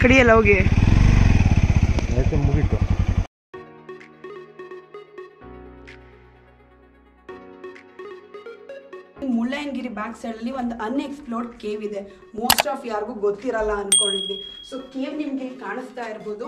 ಕಡಿಯಲ್ಲ ಹೋಗಿ ಮುಗೀತು. ಮುಳ್ಳಯ್ಯನಗಿರಿ ಬ್ಯಾಕ್ ಸೈಡಲ್ಲಿ ಒಂದು ಅನ್ಎಕ್ಸ್ಪ್ಲೋರ್ಡ್ ಕೇವ್ ಇದೆ. ಮೋಸ್ಟ್ ಆಫ್ ಯಾರಿಗೂ ಗೊತ್ತಿರಲ್ಲ ಅನ್ಕೊಂಡಿದ್ವಿ. ಸೊ ಕೇವ್ ನಿಮಗೆ ಕಾಣಿಸ್ತಾ ಇರ್ಬೋದು.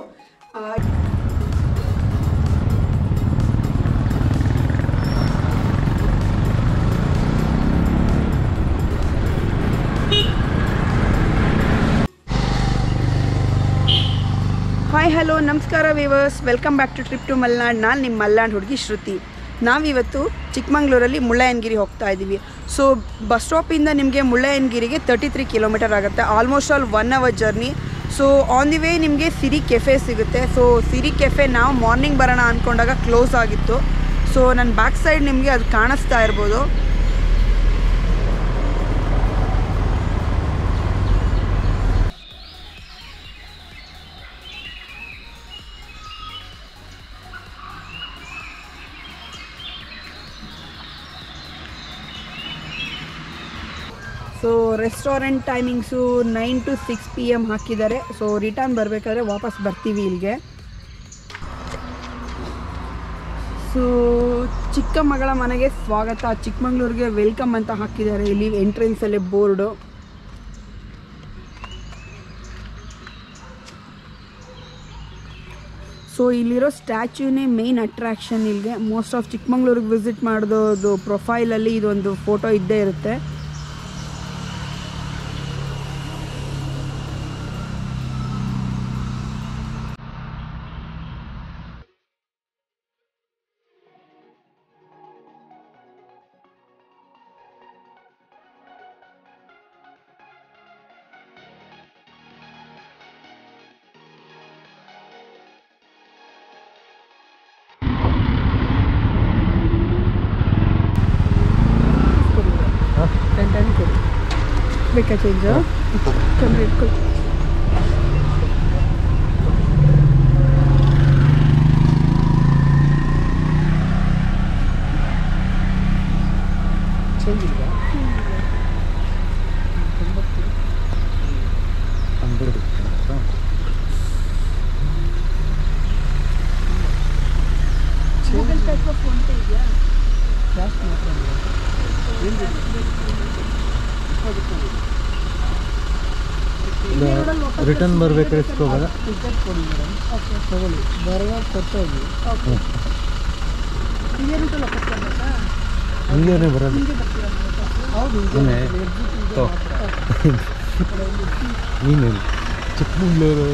ಹಾಯ್ ಹಲೋ ನಮಸ್ಕಾರ viewers, welcome back to trip to Malnad. ನಾನು ನಿಮ್ಮ ಮಲ್ನಾಡ್ ಹುಡುಗಿ ಶ್ರುತಿ. ನಾವಿವತ್ತು ಚಿಕ್ಕಮಗಳೂರಲ್ಲಿ ಮುಳ್ಳಯ್ಯನಗಿರಿ ಹೋಗ್ತಾ ಇದ್ದೀವಿ. ಸೊ ಬಸ್ ಸ್ಟಾಪಿಂದ ನಿಮಗೆ ಮುಳ್ಳಯ್ಯನಗಿರಿಗೆ 33 ಕಿಲೋಮೀಟರ್ ಆಗುತ್ತೆ. Almost all 1 hour journey. So on the way ನಿಮಗೆ ಸಿರಿ ಕೆಫೆ ಸಿಗುತ್ತೆ. ಸೊ ಸಿರಿ ಕೆಫೆ ನಾವು ಮಾರ್ನಿಂಗ್ ಬರೋಣ ಅಂದ್ಕೊಂಡಾಗ ಕ್ಲೋಸ್ ಆಗಿತ್ತು. ಸೊ ನನ್ನ ಬ್ಯಾಕ್ ಸೈಡ್ ನಿಮಗೆ ಅದು ಕಾಣಿಸ್ತಾ ಇರ್ಬೋದು. So restaurant timings 9 to 6 PM ಹಾಕಿದ್ದಾರೆ. ಸೊ ರಿಟರ್ನ್ ಬರಬೇಕಾದ್ರೆ ವಾಪಸ್ ಬರ್ತೀವಿ ಇಲ್ಲಿಗೆ. ಸೊ ಚಿಕ್ಕ ಮಗಳ ಮನೆಗೆ ಸ್ವಾಗತ, ಚಿಕ್ಕಮಗಳೂರಿಗೆ ವೆಲ್ಕಮ್ ಅಂತ ಹಾಕಿದ್ದಾರೆ ಇಲ್ಲಿ ಎಂಟ್ರೆನ್ಸಲ್ಲೇ ಬೋರ್ಡು. ಸೊ ಇಲ್ಲಿರೋ ಸ್ಟ್ಯಾಚ್ಯೂನೇ ಮೇನ್ ಅಟ್ರಾಕ್ಷನ್ ಇಲ್ಲಿಗೆ. ಮೋಸ್ಟ್ ಆಫ್ ಚಿಕ್ಕಮಗಳೂರಿಗೆ ವಿಸಿಟ್ ಮಾಡೋದು ಪ್ರೊಫೈಲಲ್ಲಿ ಇದೊಂದು ಫೋಟೋ ಇದ್ದೇ ಇರುತ್ತೆ. ಬೇಕಾ ಚೇಂಜ್ ಕಮ್ಮಿ ಇಟ್ಕೊಳ್ಳಿ. ಚೇಂಜ್ ಇಲ್ಲ ಗೂಗಲ್ ಪೇ ಅಥವಾ ಫೋನ್ ಪೇ ಇದೆಯಾ? ಕ್ಯಾಶ್ ಮಾತ್ರ ರಿಟರ್ನ್ ಬರ್ಬೇಕಾದ್ರೆ ಇಸ್ಕೋಬೋದಾ? ಟಿಕೆಟ್ ಕೊಡಿ ಮೇಡಮ್. ಓಕೆ ತಗೊಳ್ಳಿ, ಬರುವಾಗ ಕೊಟ್ಟೋಗಿ. ಓಕೆ ಇದೇನಿಟ್ಟಲ್ಲ ಕೊಡ್ತಾರಲ್ಲ ಹಿಂಗೇನೆ ಬರೋದು. ಹಿಂಗೆ ಬರ್ತೀರಾ? ಹೌದು ನೀನು ಚಿಕ್ಕಮಗಳೂರು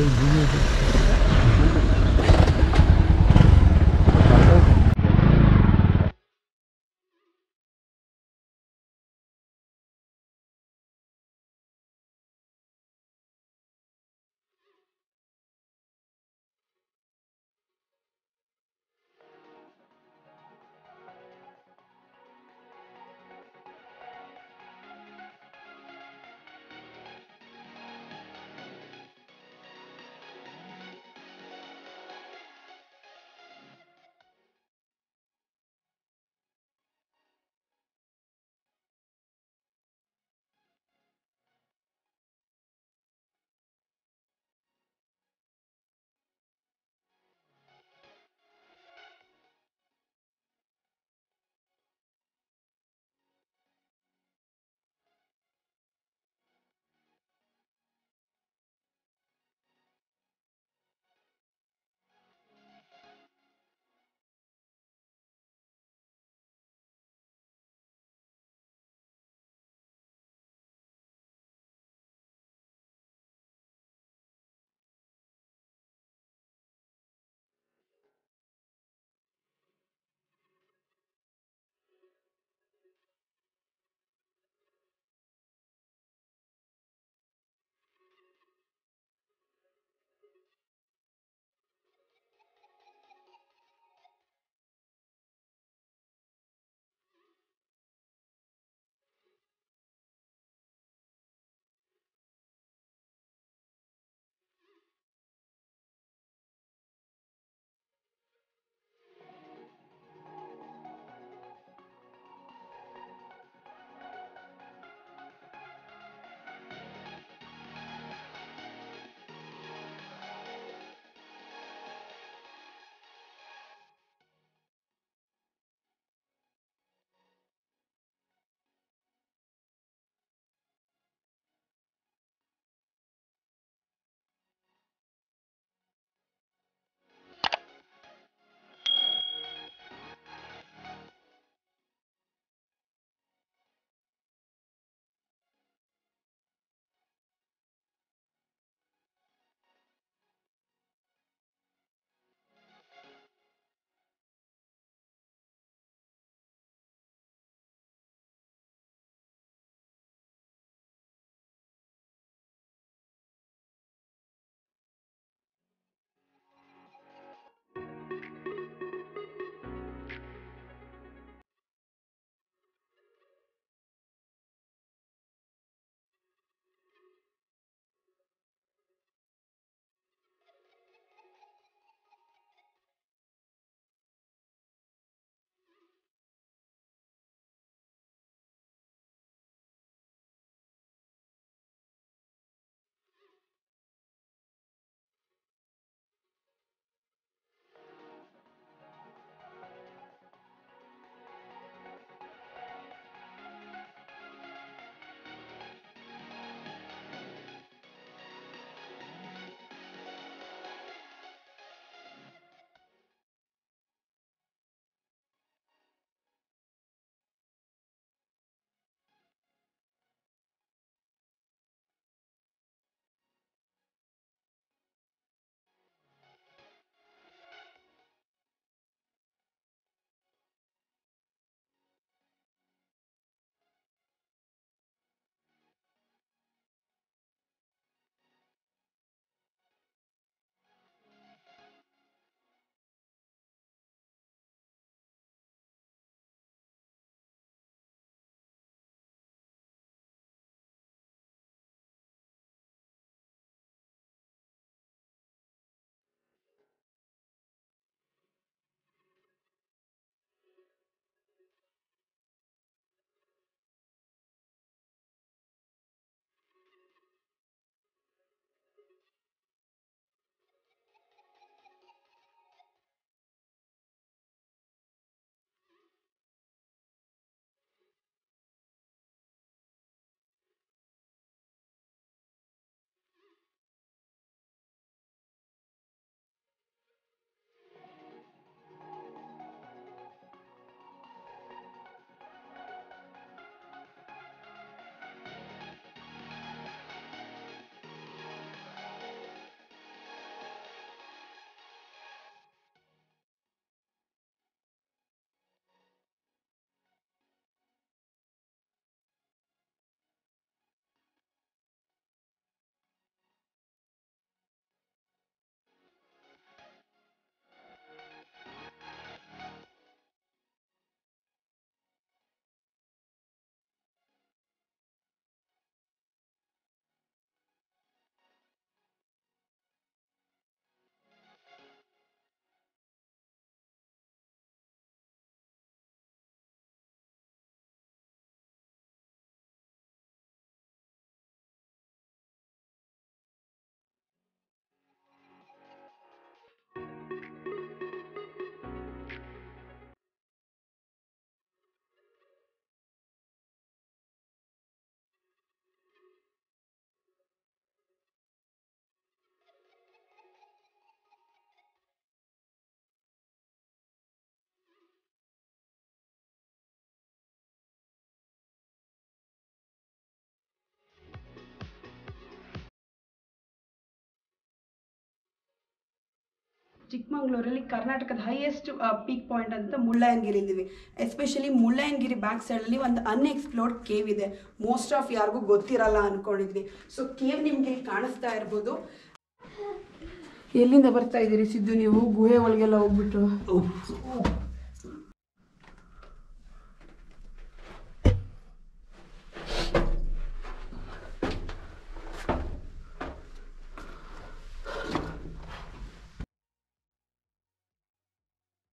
ಚಿಕ್ಕಮಗಳೂರಲ್ಲಿ ಕರ್ನಾಟಕದ ಹೈಯೆಸ್ಟ್ ಪೀಕ್ ಪಾಯಿಂಟ್ ಅಂತ ಮುಳ್ಳಯ್ಯನಗಿರಿ ಇದ್ದೀವಿ. ಎಸ್ಪೆಷಲಿ ಮುಳ್ಳಯ್ಯನಗಿರಿ ಬ್ಯಾಕ್ ಸೈಡಲ್ಲಿ ಒಂದು ಅನ್ಎಕ್ಸ್ಪ್ಲೋರ್ಡ್ ಕೇವ್ ಇದೆ. ಮೋಸ್ಟ್ ಆಫ್ ಯಾರಿಗೂ ಗೊತ್ತಿರಲ್ಲ ಅಂದ್ಕೊಂಡಿದ್ವಿ. ಸೊ ಕೇವ್ ನಿಮಗೆ ಕಾಣಿಸ್ತಾ ಇರ್ಬೋದು. ಎಲ್ಲಿಂದ ಬರ್ತಾ ಇದ್ದೀರಿ ಸಿದ್ದು ನೀವು? ಗುಹೆ ಒಳಗೆಲ್ಲ ಹೋಗ್ಬಿಟ್ಟು